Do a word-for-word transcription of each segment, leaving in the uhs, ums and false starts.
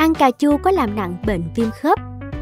Ăn cà chua có làm nặng bệnh viêm khớp.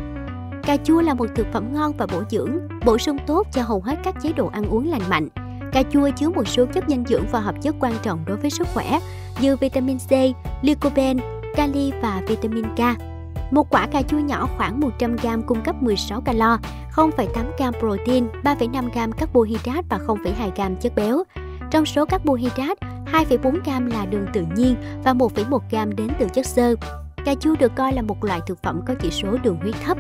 Cà chua là một thực phẩm ngon và bổ dưỡng, bổ sung tốt cho hầu hết các chế độ ăn uống lành mạnh. Cà chua chứa một số chất dinh dưỡng và hợp chất quan trọng đối với sức khỏe như vitamin C, lycopene, kali và vitamin K. Một quả cà chua nhỏ khoảng một trăm gam cung cấp mười sáu calo, không phẩy tám gam protein, ba phẩy năm gam carbohydrate và không phẩy hai gam chất béo. Trong số carbohydrate, hai phẩy bốn gam là đường tự nhiên và một phẩy một gam đến từ chất xơ. Cà chua được coi là một loại thực phẩm có chỉ số đường huyết thấp.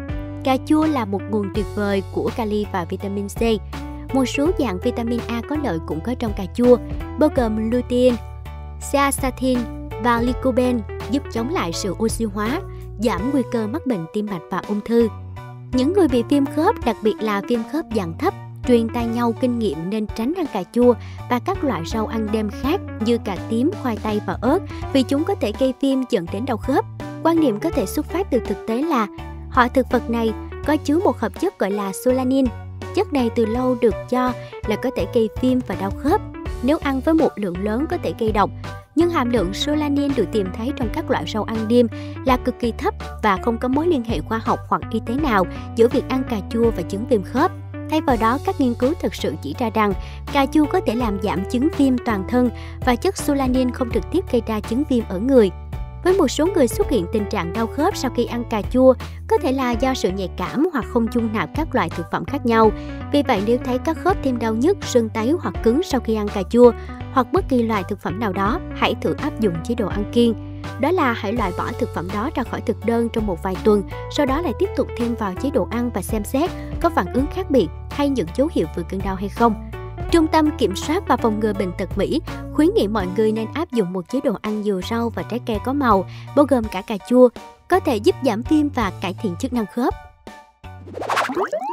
Cà chua là một nguồn tuyệt vời của kali và vitamin C. Một số dạng vitamin A có lợi cũng có trong cà chua, bao gồm lutein, zeaxanthin và lycopene, giúp chống lại sự oxy hóa, giảm nguy cơ mắc bệnh tim mạch và ung thư. Những người bị viêm khớp, đặc biệt là viêm khớp dạng thấp, truyền tai nhau kinh nghiệm nên tránh ăn cà chua và các loại rau ăn đêm khác như cà tím, khoai tây và ớt vì chúng có thể gây viêm dẫn đến đau khớp. Quan niệm có thể xuất phát từ thực tế là họ thực vật này có chứa một hợp chất gọi là solanin. Chất này từ lâu được cho là có thể gây viêm và đau khớp. Nếu ăn với một lượng lớn có thể gây độc, nhưng hàm lượng solanin được tìm thấy trong các loại rau ăn đêm là cực kỳ thấp và không có mối liên hệ khoa học hoặc y tế nào giữa việc ăn cà chua và chứng viêm khớp. Thay vào đó, các nghiên cứu thực sự chỉ ra rằng cà chua có thể làm giảm chứng viêm toàn thân và chất solanin không trực tiếp gây ra chứng viêm ở người. Với một số người xuất hiện tình trạng đau khớp sau khi ăn cà chua, có thể là do sự nhạy cảm hoặc không dung nạp các loại thực phẩm khác nhau. Vì vậy, nếu thấy các khớp thêm đau nhức, sưng tấy hoặc cứng sau khi ăn cà chua hoặc bất kỳ loại thực phẩm nào đó, hãy thử áp dụng chế độ ăn kiêng. Đó là hãy loại bỏ thực phẩm đó ra khỏi thực đơn trong một vài tuần, sau đó lại tiếp tục thêm vào chế độ ăn và xem xét có phản ứng khác biệt hay những dấu hiệu vừa cơn đau hay không. Trung tâm Kiểm soát và Phòng ngừa Bệnh tật Mỹ khuyến nghị mọi người nên áp dụng một chế độ ăn nhiều rau và trái cây có màu, bao gồm cả cà chua, có thể giúp giảm viêm và cải thiện chức năng khớp.